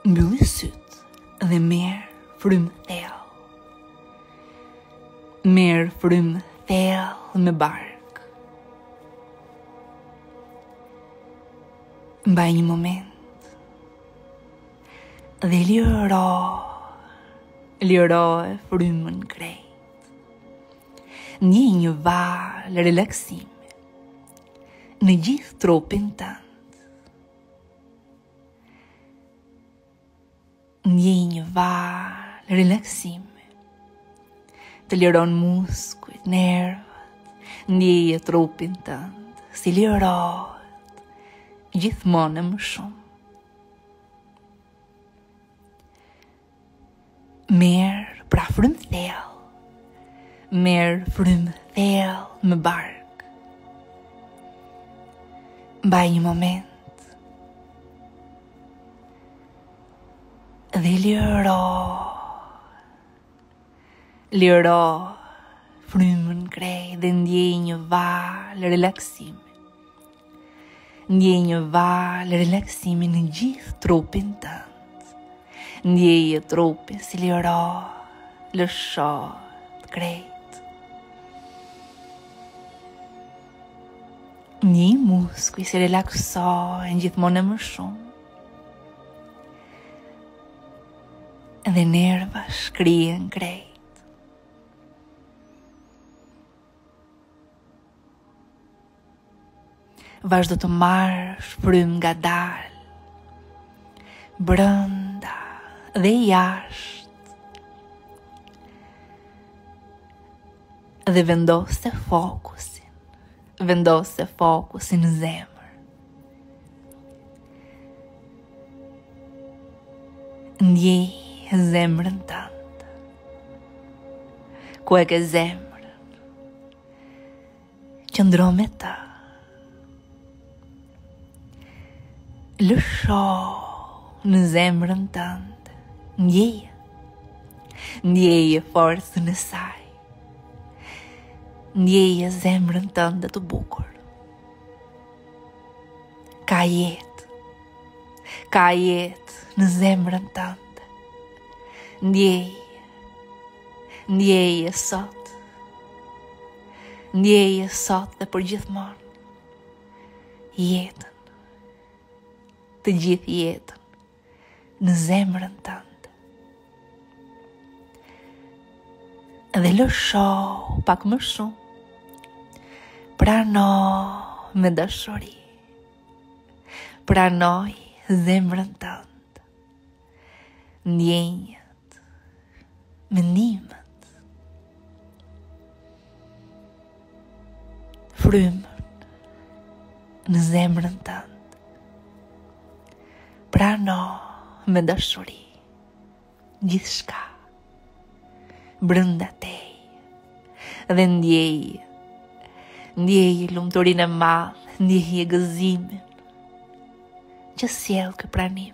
Mbyll syt dhe merr frym thellë. Merr frym thellë me bark. Mbaj një moment dhe liro e frymën krejt. Ndjej një valë relaksimi në gjithë trupin tënd. Ndjej një valë relaksimi, të liron muskujt, nervat, ndjeje trupin tënd, si lirohet, gjithmonë më shumë. Merë pra frym thellë, merë frym thellë me bark. Mbaj një moment dhe liro frymën krejt dhe ndjej një valë relaksimi. Ndjej një valë relaksimi në gjithë trupin tënd. Ndjeje trupin si lëshohet krejt. Ndjej muskuj si relaksohen gjithmonë më shumë. Dhe nerva shkrihen krejt. Vazhdo të marrësh frym ngadalë, brenda dhe jashtë. Dhe vendose fokusin në zemër. Ndjej zemrën tënde. Ku e ke zemrën? Qëndro me ta. Lësho në zemrën tënde. Ndjeje forcën e saj. Ndjeje zemrën tënde të bukur. Ka jetë në zemrën tënde. Ndjeje sot. Ndjeje sot dhe për gjithmonë. Jetën. Të gjithë jetën në zemrën tënde. Dhe lësho pak më shumë. Prano me dashuri. Pranoj zemrën tënde. Ndjenjët, mendimet, frymën në zemrën tënde. Prano me dashuri gjithçka brenda teje dhe ndjeje lumturinë e madhe, ndjeje gëzimin që sjell ky pranim.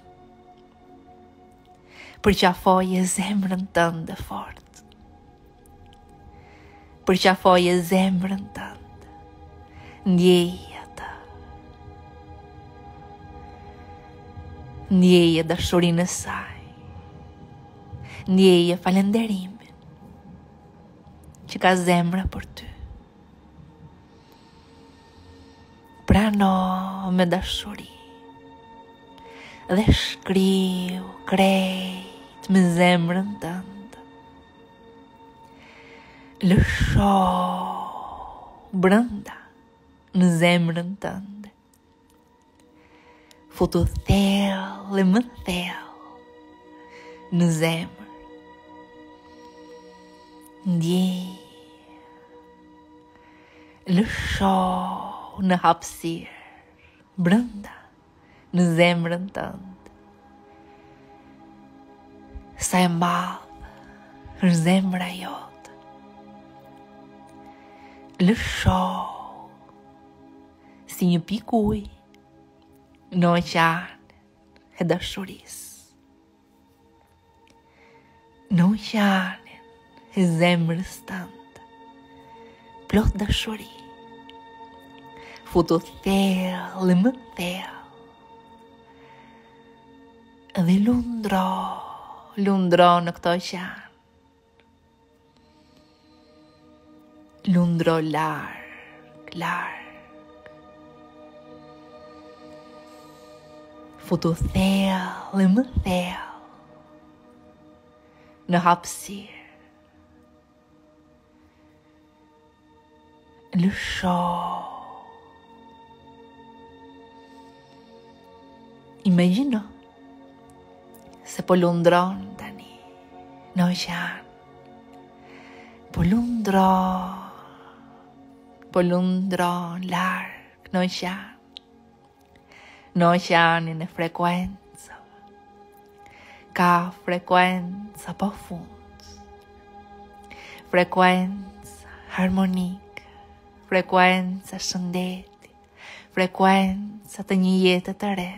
Përqafoje zemrën tënde fort. Përqafoje zemrën tënde. Ndjeje ata. Ndjeje dashurinë e saj. Ndjeje falenderimin që ka zemra për ty. Prano me dashuri dhe shkriu krejt me zemrën tënde. Lësho brenda në zemrën tënde. Futu thellë e më thellë në zemër. Ndjej. Lësho në hapësirë brenda në zemrën tënde. Sa e madhe është zemra jote. Lësho si një pikë ujë në oqeanin e dashurisë. Në oqeanin e zemrës tënde, plot dashuri. Futu thellë më thellë dhe lundro në këto qanë. Lundro larg. Futu thellë më thellë në hapësirë. Lësho. Imagjino se po lundron tani në oqean. Po lundron larg në oqean. Në oqeanin e frekuencave. Ka frekuenca pa fund. Frekuenca harmonike, frekuenca shëndeti, frekuenca të një jete të re.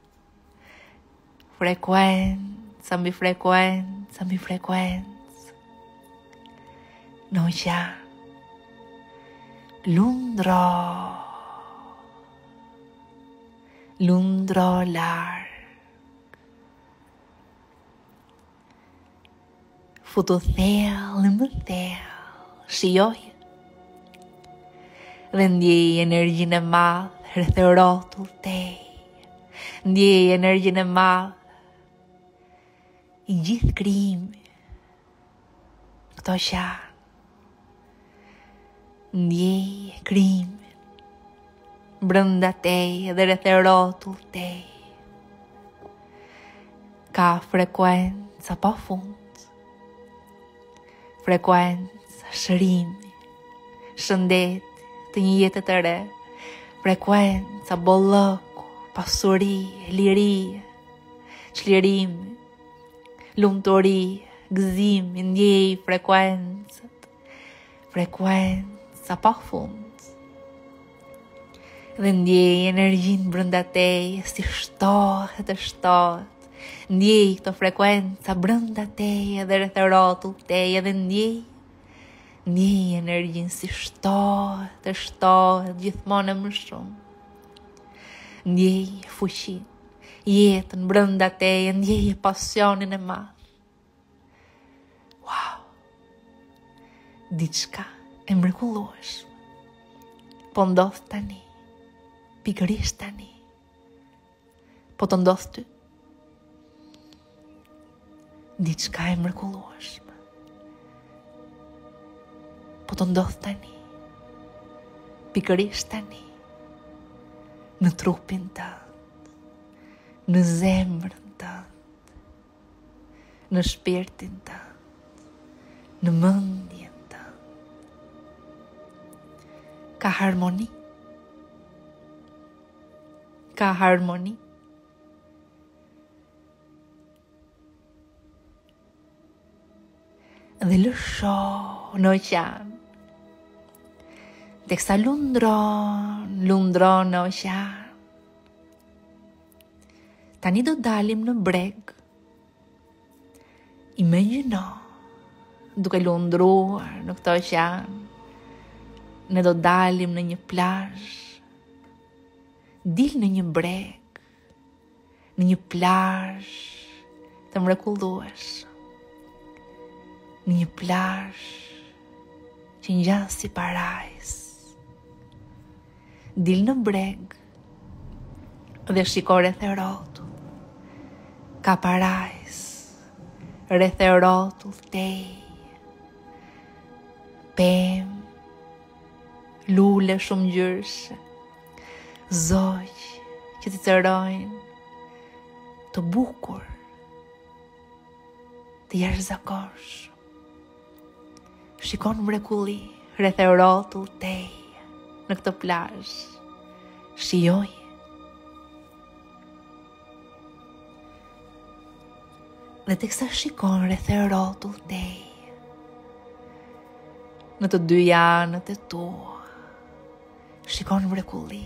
Frekuenca mbi frekuenca mbi frekuenca. Në oqean. Lundro larg. Futu thellë më thellë. Shijoje. Dhe ndjej energjinë e madhe rreth e rrotull tej. Ndjej energjinë e madhe i gjithë krimi. Këto qanë. Ndjej krimin brenda tej dhe rreth e rrotull tej. Ka frekuenca pa fund. Frekuenca shërimi, shëndeti të një jete të re. Frekuenca bollëku, pasuri, liri, çlirimi, lumturi, gëzimi. Ndjej frekuenca pa fund. Dhe ndjej energjinë brenda teje si shtohet. Ndjej këto frekuenca brenda teje dhe rreth e rrotull teje. Dhe ndjej energjinë si shtohet gjithmonë më shumë. Ndjej fuqinë, jetën brenda teje. Ndjej pasionin e madh. Wow! Diçka e mrekullueshme po ndodh tani. Pikërisht tani. Po të ndodh ty. Diçka e mrekullueshme po të ndodh tani. Pikërisht tani. Në trupin tënd, në zemrën tënd, në shpirtin tënd, në mendjen tënd. Ka harmoni. Dhe lësho në oqean. Teksa lundron në oqean. Tani do dalim në breg. Imagjino duke lundruar në këtë oqean. Ne do dalim në një plazh. Dil në një breg. Në një plazh të mrekullueshëm. Në një plazh që ngjan si parajs. Dil në breg dhe shiko rreth e rrotull. Ka parajs rreth e rrotull tej. Pemë, lule shumë ngjyrshe, zogj që të cërojnë, të bukur, të jashtëzakonshëm. Shikon mrekulli rreth e rrotull tej në këtë plazh. Shijoje. Dhe teksa shikon rreth e rrotull tej, në të dy anët e tua, shikon mrekulli.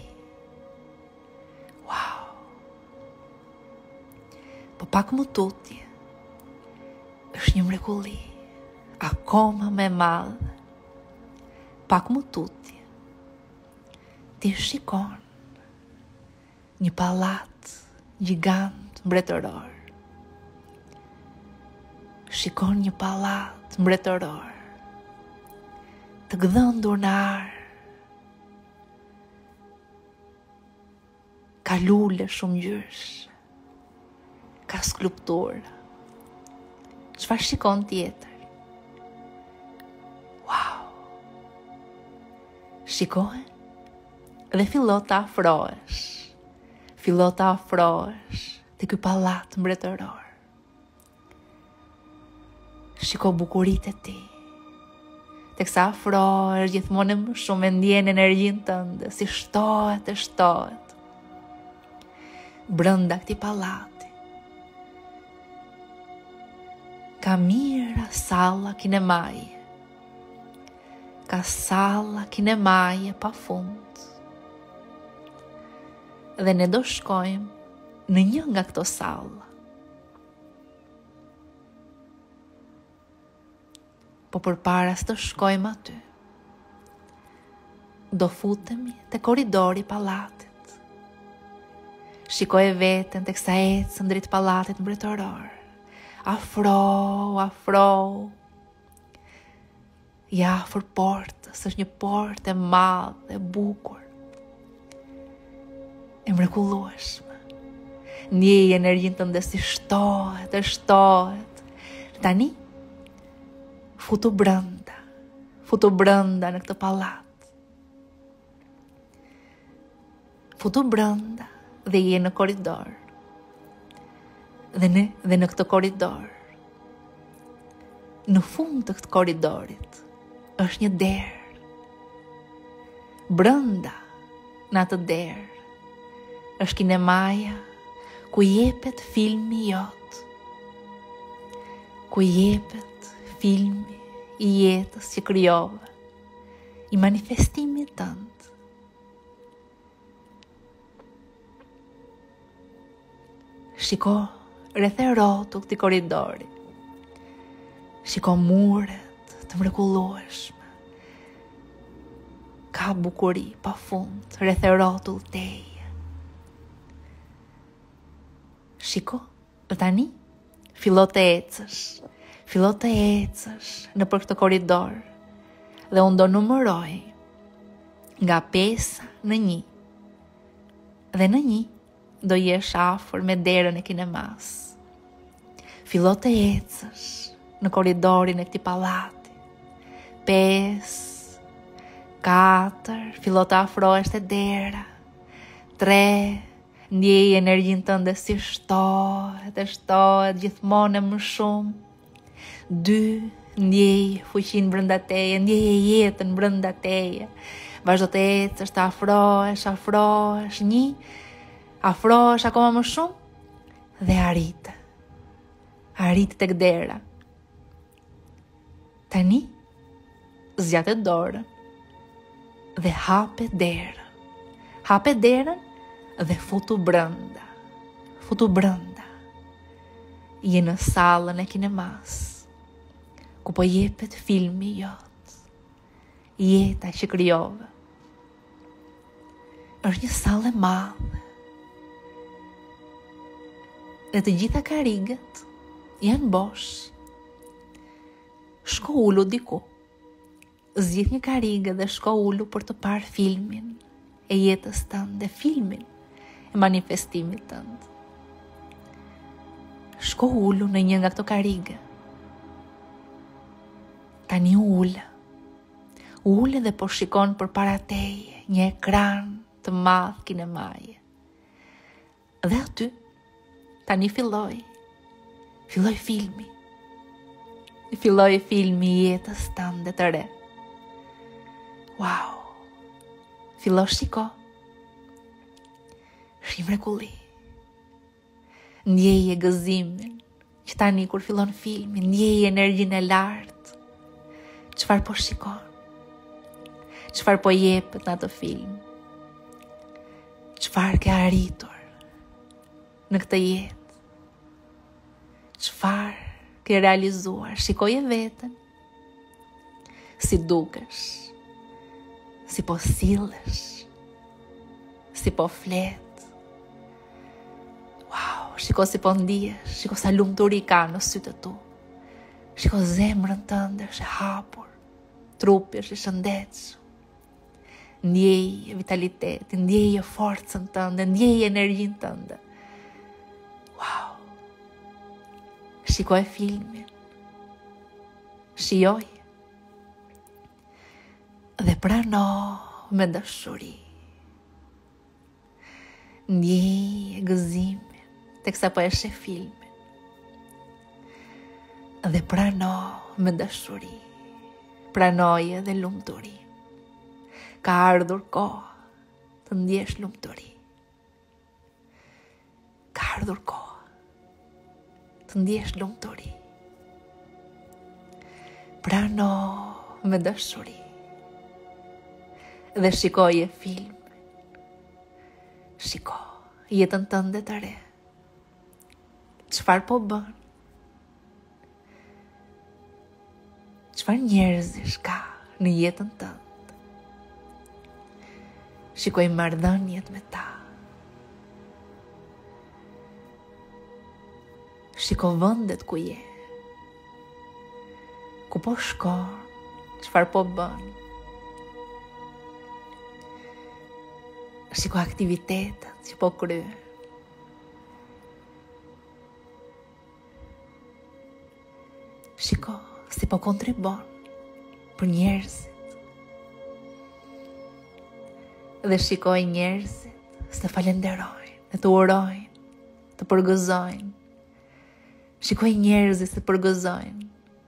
Wow! Po pak më tutje, është një mrekulli akoma me madhe. Pak më tutje, ti shikon një pallat gjigant mbretëror. Shikon një pallat mbretëror të gdhëndur në ar. Ka lule shumë ngjyrash. Ka skulptura. Çfarë shikon tjetër? Wow! Shikohen dhe fillon të afrohesh. Fillon të afrohesh te ky pallat mbretëror. Shiko bukuritë e tij. Teksa afrohesh gjithmonë më shumë e ndjen energjinë tënde, si shtohet e shtohet. Brenda këtij pallati ka mira salla kinemaje. Ka salla kinemaje pa fund. Dhe ne do shkojmë në një nga këto salla. Po përpara se të shkojmë aty, do futemi te korridori i pallatit. Shikoj veten teksa ecëm drejt pallatit mbretëror. Afro. Ja afër portës, është një portë e madhe, e bukur. E mrekullueshme. Ndjej energjinë tënde si shtohet, e shtohet. Tani futu brenda në këtë pallat. Futu brenda dhe je në korridor. Dhe në këtë korridor, në fund të këtë korridorit, është një derë. Brenda në atë derë, është kinemaja ku jepet filmi jot. Ku jepet filmi i jetës që krijove, i manifestimit tënd. Shiko rreth e rrotull këtij korridori. Shiko muret të mrekullueshme. Ka bukuri pa fund rreth e rrotull teje. Shiko, tani fillo të ecësh në për këtë korridor dhe unë do numëroj nga 5 në 1. Dhe në 1 do jesh afër me derën e kinemas. Fillo të ecësh në korridorin e këtij pallati. 5, 4, fillo të afrohesh te dera. 3, ndjej energjinë tënde si shtohet gjithmonë më shumë. 2, ndjej fuqinë brenda teje, ndjej jetën brenda teje. Vazhdo të ecësh, të afrohesh. 1, afrohesh akoma më shumë dhe arrit tek dera. Tani zgjate dorën dhe hape derën dhe futu brenda. Je në sallën e kinemas, ku po jepet filmi jot, jeta që krijove. Është një sallë e madhe. Dhe të gjitha karigët janë bosh. Shko ulu diku. Zgjidh një karigë dhe shko ulu për të parë filmin e jetës tënde, filmin e manifestimit tënd. Shko ulu në një nga këto karigë. Tani ule dhe po shikon përpara teje një ekran të madh kinemaje. Dhe aty tani filloi filmi. Filloi filmi i jetës tënde të re. Wow. Fillo shiko. Shi mrekulli. Ndjeje gëzimin që tani kur fillon filmi, ndjeje energjinë e lartë. Çfarë po shikon? Çfarë po jepet në atë film? Çfarë ke arritur në këtë jetë? Çfarë ke realizuar? Shikoje veten. Si dukesh? Si po sillesh? Si po flet? Wow, shiko si po ndihesh, shiko sa lumturi ka në sytë tu. Shiko zemrën tënde është e hapur, trupi është i shëndetshëm. Ndjej vitalitet, ndjej forcën tënde, ndjej energjinë tënde. Wow. Shikoj filmin. Shijoj. Dhe prano me dashuri. Ndjej gëzimin teksa po e sheh filmin. Dhe prano me dashuri. Pranoje dhe lumturi. Ka ardhur koha të ndjesh lumturi. Ka ardhur koha të ndjesh lumturi. Prano me dashuri. Dhe shikoje film. Shiko jetën tënde të re. Çfarë po bën? Çfarë njerëzish ka në jetën tënde? Shikoj marrëdhëniet me ta. Shiko vendet ku je. Ku po shkon? Çfarë po bën? Shiko aktivitetet që po kryen. Shiko si po kontribon për njerëzit. Dhe shikoj njerëzit se falenderojnë, të urojnë, të përgëzojnë. Shikoj njerëzit se përgëzojnë.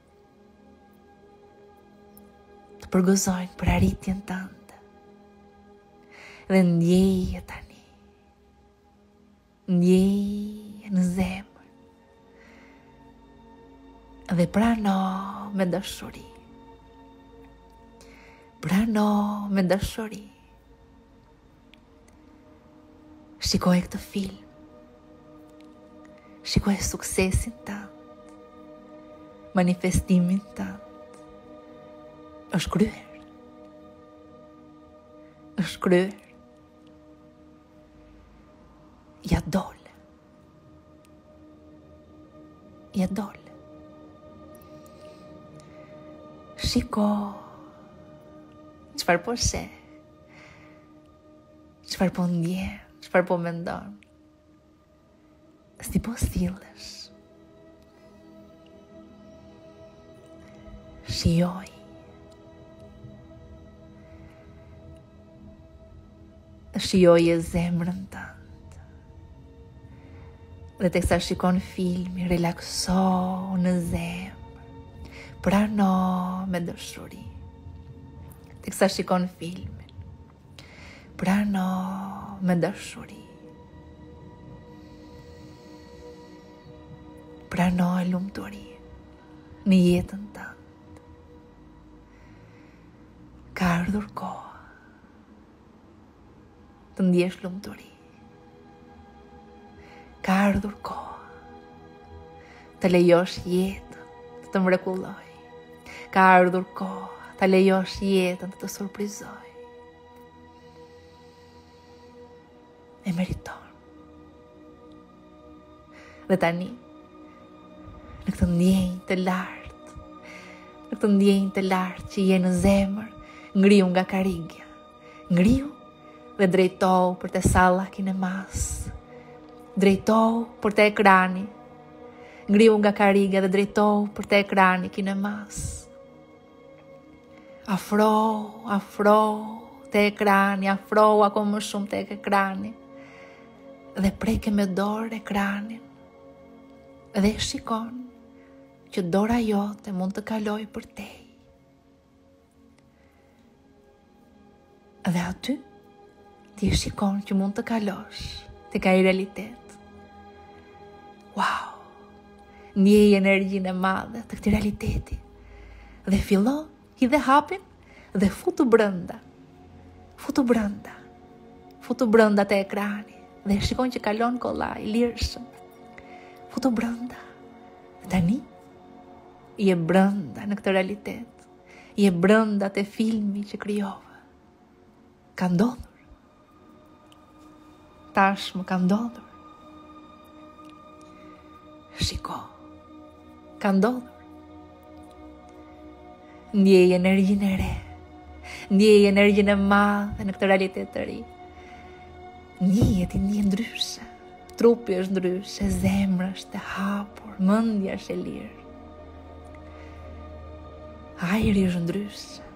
Të përgëzojnë për arritjen tënde. Dhe ndjeje tani. Ndjeje në zemër. Dhe prano me dashuri. Prano me dashuri. Shikoj këtë film. Shikoj suksesin tënd. Manifestimin tënd. Është kryer. Është kryer. Ja dole. Ja dole. Shiko. Çfarë po sheh? Çfarë po ndjen? Çfarë po mendon? Si po sillesh? Shijoj. Shijoje zemrën tënde. Dhe teksa shikon filmi, relakso në zemër. Prano me dashuri. Teksa shikon filmin. Prano me dashuri. Prano e lumturi në jetën tënde. Ka ardhur koha të ndjesh lumturi. Ka ardhur koha të lejosh jetën të mrekulloj. Ka ardhur koha të lejosh jetën të surprizoj. E meriton. Dhe tani, në këtë ndjenjë të lartë, në këtë ndjenjë të lartë që je në zemër, ngriu nga karigja. Ngriu dhe drejtohu për te salla kinemas. Drejtohu për te ekrani. Ngriu nga karigja dhe drejtohu për te ekrani kinemas. Afro te ekrani, afro ako më shumë te ekrani. Dhe preke me dorë ekranin. Dhe shikon që dora jote mund të kaloj për te. Dhe aty ti shikon që mund të kalosh të ka i realitet. Wow! Ndjej energjinë e madhe të këtij realiteti. Dhe fillon hidhe hapin dhe futu brenda. Futu brenda te ekrani. Dhe shikon që kalon kollaj, lirshëm. Futu brenda. Dhe tani, je brenda në këtë realitet. Je brenda te filmi që krijove. Ka ndodhur. Tashmë ka ndodhur. Shiko. Ka ndodhur. Ndjej energjinë e re. Ndjej energjinë e madhe në këtë realitet të ri. Ndjeje ti ndje ndryshe. Trupi është ndryshe, zemra është e hapur, mendja është e lirë. Ajri është ndryshe.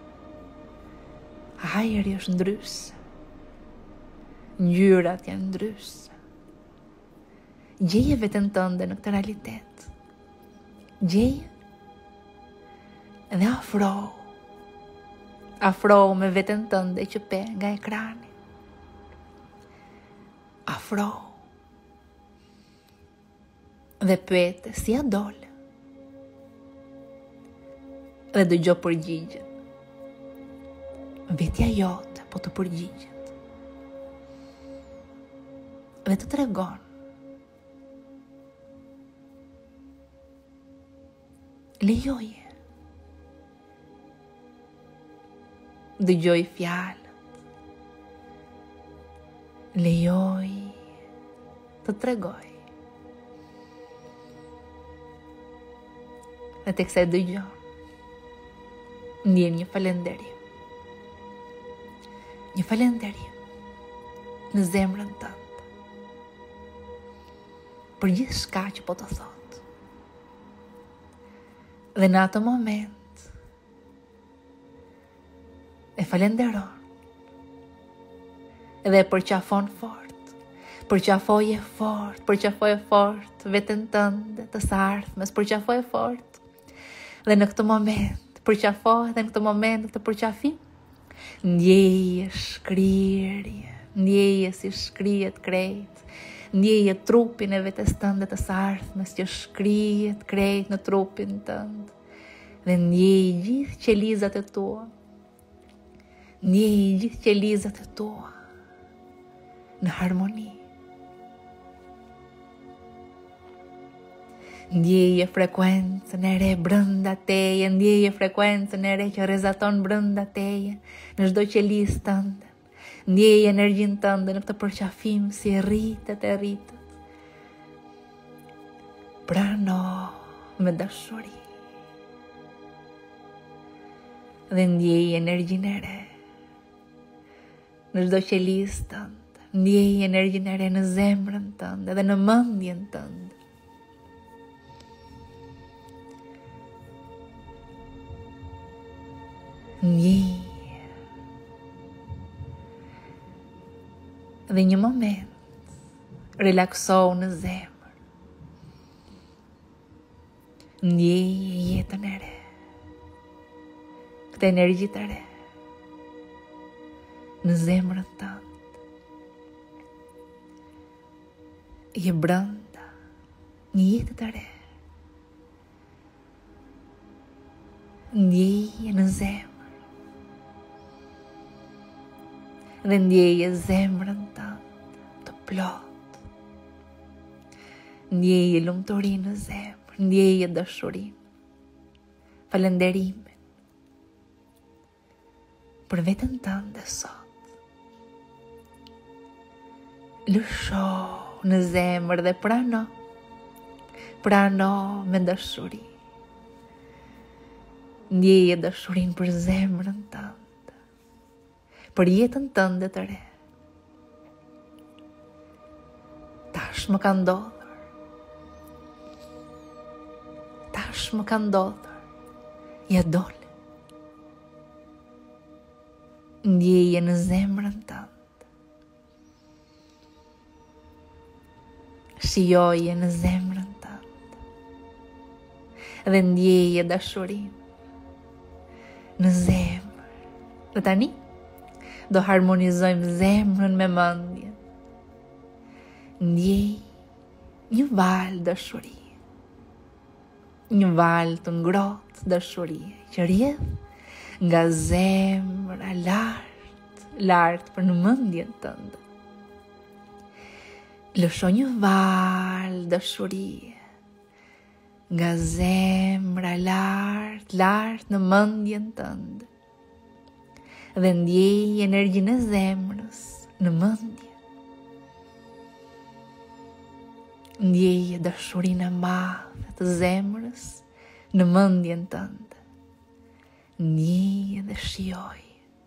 Ajri është ndryshe. Ngjyrat janë ndryshe. Gjeje veten tënde në këtë realitet. Gjeje dhe afro me veten tënde që pe nga ekrani. Afro dhe pyete si a dole dhe dëgjo përgjigjen. Vetja jote po të përgjigjet dhe të tregon lejoje. Dëgjoj fjalët. Lejoj të tregoj. Dhe teksa e dëgjon, ndjem një falenderim. Një falenderim në zemrën tënde për gjithë shka që po të thot. Dhe në atë moment e falenderon dhe përqafon fort. Përqafoje fort veten tënde të së ardhmes, përqafoje fort. Dhe në këtë moment përqafoje dhe në këtë moment të përqafim ndjeje shkrirje, ndjeje si shkrihet krejt, ndjeje trupin e vetes tënde të së ardhmes që shkrihet krejt në trupin tënd. Dhe ndjeje gjithë qelizat e tua. Ndjeje gjithë qelizat e tua në harmoni. Ndjeje frekuencën e re brenda teje, ndjeje frekuencën e re që rrezaton brenda teje në çdo qelizë tënde. Ndjeje energjinë tënde në këtë përqafim si rritet e rritet. Prano me dashuri. Dhe ndjeje energjinë e re në çdo qelizë tënde. Ndjeje energjinë e re në zemrën tënde dhe në mendjen tënde. Ndjeje. Dhe një moment relaksohu në zemër. Ndjeje jetën e re. Këtë energji të re në zemrën tënde. Je brenda një jetë të re. Ndjeje në zemër. Dhe ndjeje zemrën tënde të plot. Ndjeje lumturinë në zemër, ndjeje dashurinë, falenderimin për veten tënde sot. Lësho në zemër dhe prano me dashuri. Ndjeje dashurinë për zemrën tënde, për jetën tënde të re. Tash më ka ndodhur. Tash më ka ndodhur. Ja dole. Ndjeje në zemrën tënde. Shijoje në zemrën tënde. Dhe ndjeje dashurinë në zemër. Dhe tani do harmonizojmë zemrën me mendjen. Ndjej një valë dashurie. Një valë të ngrohtë dashurie që rrjedh nga zemra lart për në mendjen tënde. Lësho një valë dashurie nga zemra lart në mendjen tënde. Dhe ndjej energjinë e zemrës në mendje. Ndjej dashurinë e madhe të zemrës në mendjen tënde. Ndje dhe shijoj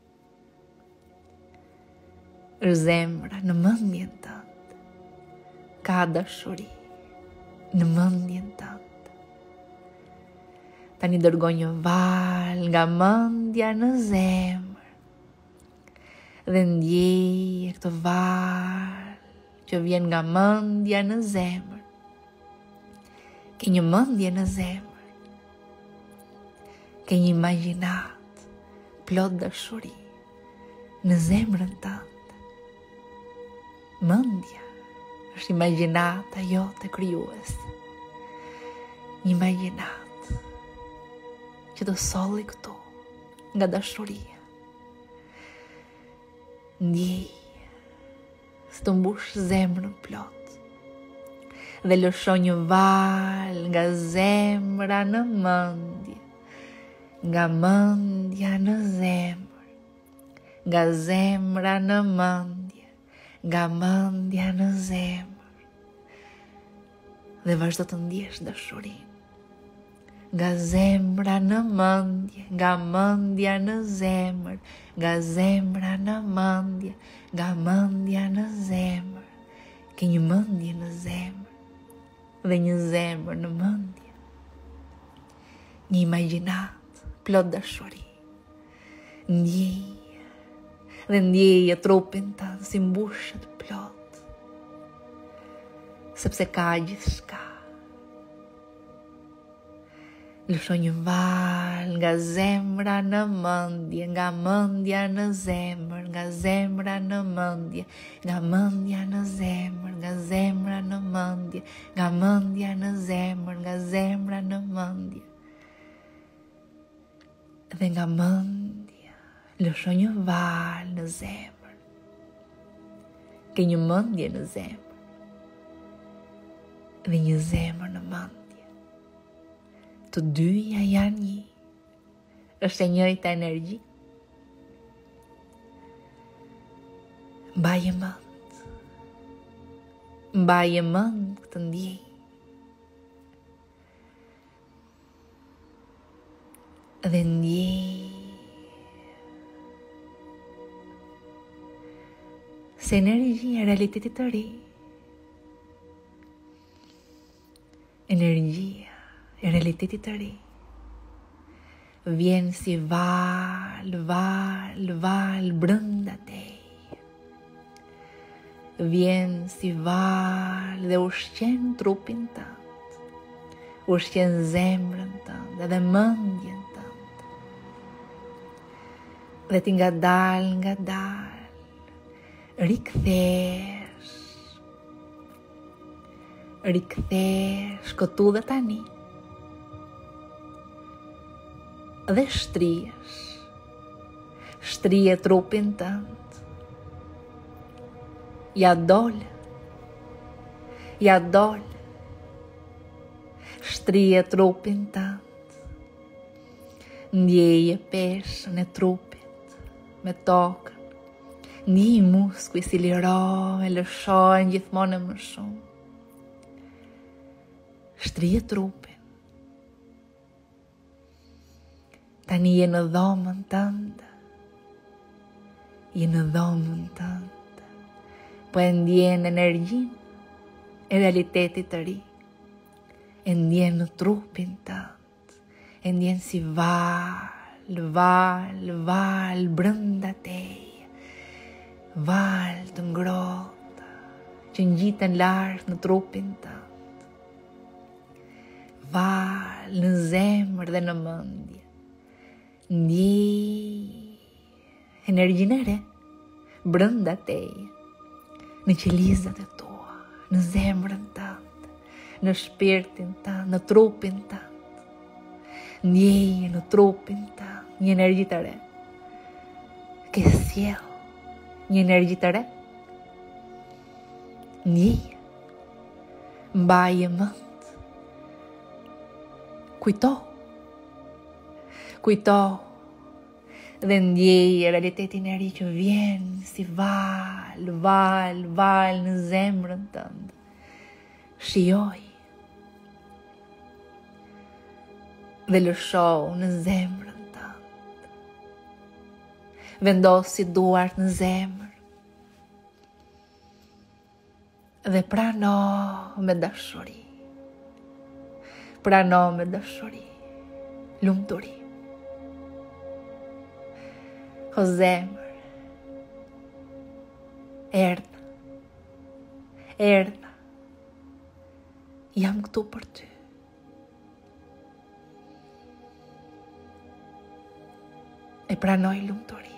zemra në mendjen tënde, ka dashuri në mendjen tënde. Tani dërgoj një val nga mendja në zemër dhe ndjej këtë val që vjen nga mendja në zemër. Ke një mendje në zemër, ke një imagjinat plot dashuri në zemrën tënde. Mendja është imagjinata jote krijuese. Një imagjinat që të solli këtu nga dashuria. Ndjej së të mbush zemrën plot dhe lësho një val nga zemra në mendje, nga mendja në zemër, nga zemra në mendje, nga mendja në zemër, dhe vazhdo të ndjesh dashurin. Nga zemra në mendje, nga mendja në zemër, nga zemra në mendje, nga mendja në zemër. Ke një mendje në zemër dhe një zemër në mendje. Një imagjinat plot dashuri. Ndjej dhe ndjeje trupin tënd si mbushet plot, sepse ka gjithçka. Lësho një val nga zemra në mendje, nga mendja në zemër, nga zemra në mendje, nga mendja në zemër, nga zemra në mendje, nga mendja në zemër, nga zemra në mendje. Dhe nga mendja lësho një val në zemër. Ke një mendje në zemër dhe një zemër në mendje. Të dyja janë një. Është e njëjta energji. Mbaje mend. Mbaje mend këtë ndjej. Dhe ndjej se energjia e realitetit të ri, energjia e realitetit të ri, vjen si val brënda teje. Vjen si val dhe ushqen trupin tënd, ushqen zemrën tënd dhe mendjen tënd. Dhe ti nga dal, rikthesh këtu dhe tani. Dhe shtrije trupin tënd. Ja dol. Shtrije trupin tënd. Ndjeje peshën e trupit me tokën. Ndjej muskuj si lirohen, lëshohen gjithmonë më shumë. Shtrije trupin. Tani je në dhomën tënde. Po e ndjen energjinë e realitetit të ri. E ndjen në trupin tënd. E ndjen si val brënda teje. Val të ngrohta që ngjiten lart në trupin tënd. Val në zemër dhe në mendje. Ndjej energjinë e re brënda teje, në qelizat e tua, në zemrën tënde, në shpirtin tënd, në trupin tënd. Ndjej në trupin tënd një energji të re. Ke sjell një energji të re. Ndjej, mbaje mend. Kujto dhe ndjej realitetin e ri që vjen si val në zemrën tënde. Shijoj dhe lësho në zemrën tënde. Vendosi duart në zemër dhe prano me dashuri. Prano me dashuri lumturi. O zemër, erdha, jam këtu për ty. E pranoj lumturi.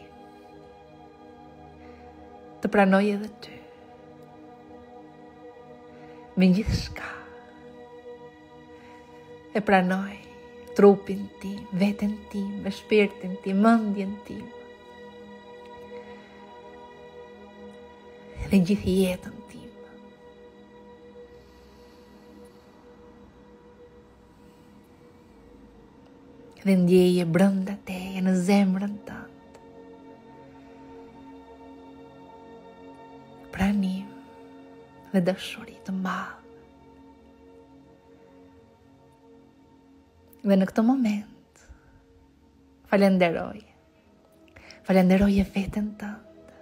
Të pranoj edhe ty. Me gjithë shka. E pranoj trupin tim, veten tim, me shpirtin tim, mendjen tim. Dhe gjithë jetën tim. Dhe ndjeje brënda teje në zemrën tënde. Pranim dhe dashuri të madhe. Dhe në këtë moment, falenderoj. Falenderoje veten tënde.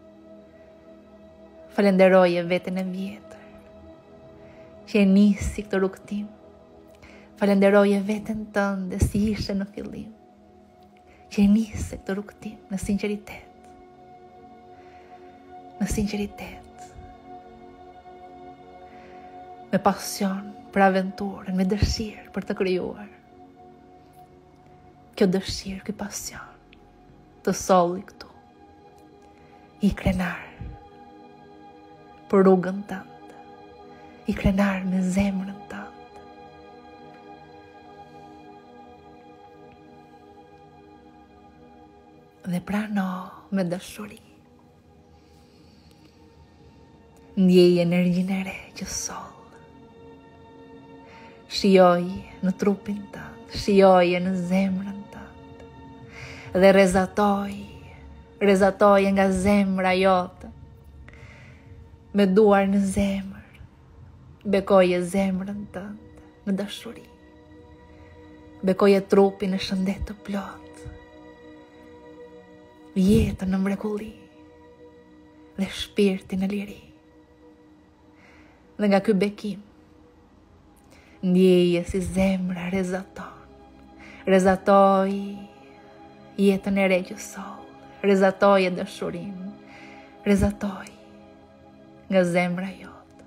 Falenderoje veten e vjetër, që e nisi këtë rrugtim. Falenderoje veten tënde si ishe në fillim, që e nisi këtë rrugtim në sinqeritet. Në sinqeritet. Me pasion për aventurën, me dëshirë për të krijuar. Kjo dëshirë, kjo pasion, të solli këtu, i krenar për rrugën tënde, i krenar me zemrën tënde. Dhe prano me dashuri. Ndjej energjinë e re që soll. Shijoj në trupin tënd, shijoj në zemrën tënd. Dhe rezatoj nga zemra jote. Me duar në zemër, bekoje zemrën tënd në dashuri. Bekoje trupin në shëndet të plot. Jetën në mrekulli dhe shpirtin në liri. Dhe nga ky bekim, ndjeje si zemra rezatoj jetën e re që soll, rezatoj e dashurin, rezatoj nga zemra jote.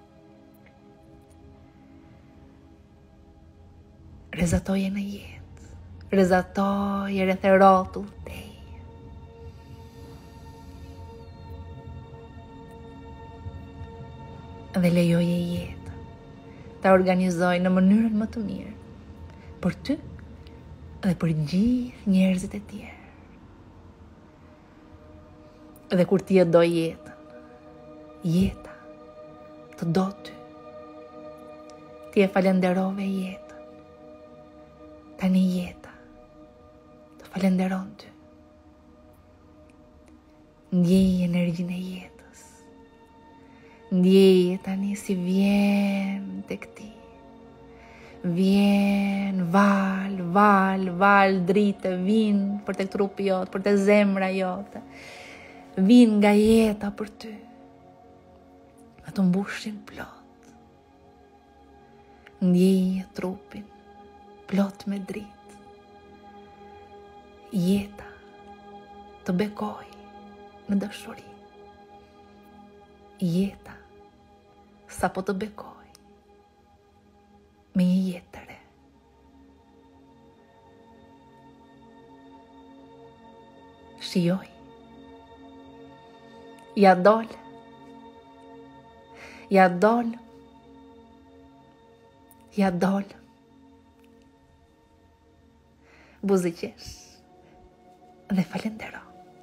Rezatoj e në jetë, rezatoj e rreth e rrotull tej. Dhe lejoje jetë ta organizoj në mënyrën më të mirë për ty dhe për gjithë njerëzit e tjerë. Dhe kur ti e do jetën, jeta të do ty. Ti e falenderove jetën. Tani jeta të falenderon ty. Ndjej energjinë e jetës. Ndjeje tani si vjen tek ti. Vjen, val, drite, vin për tek trupi jote, për tek zemra jote. Vin nga jeta për ty. A të mbushin plot. Ndjeje trupin plot me dritë. Jeta të bekoj në dashuri. Jeta sa po të bekoj me një jetë të re. Shijoj. Ja dol. Buzëqesh dhe falendero.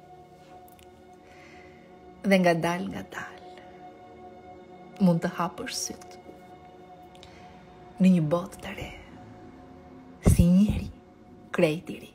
Dhe nga dal mund të hapësh syt në një botë të re, si njeri krejt i ri.